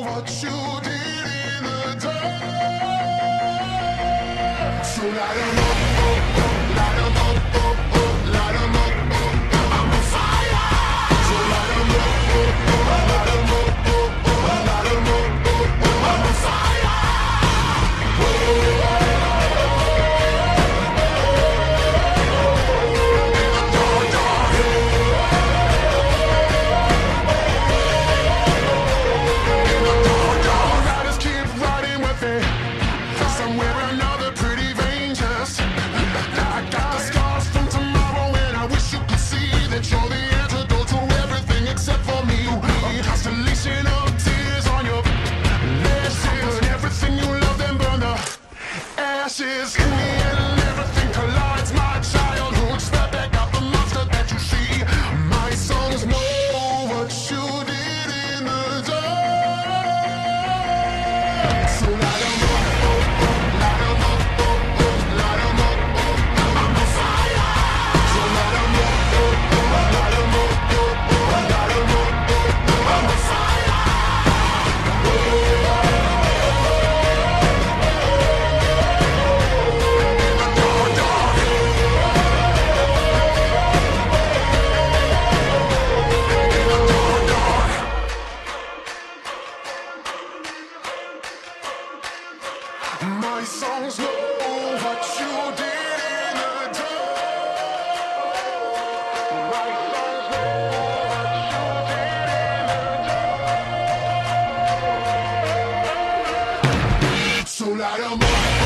what you did in the dark. So light 'em up, light 'em up, light 'em up, I'm on fire. So light 'em up, light 'em up, light 'em up, I'm on fire. Riders keep riding with it. Somewhere or another, pretty dangerous. I got the scars from tomorrow, and I wish you could see that you're the antidote to everything except for me. A constellation of tears on your lashes, and everything you love, then burn the ashes. In the end, everything collides. My childhood, spat back out the monster that you see. My songs know what you did in the dark. So light 'em up, light 'em up, light 'em up, I'm on fire. So light 'em up, light 'em up, light 'em up, I'm on fire. My songs know what you did in the dark. My songs know what you did in the dark. So light 'em up.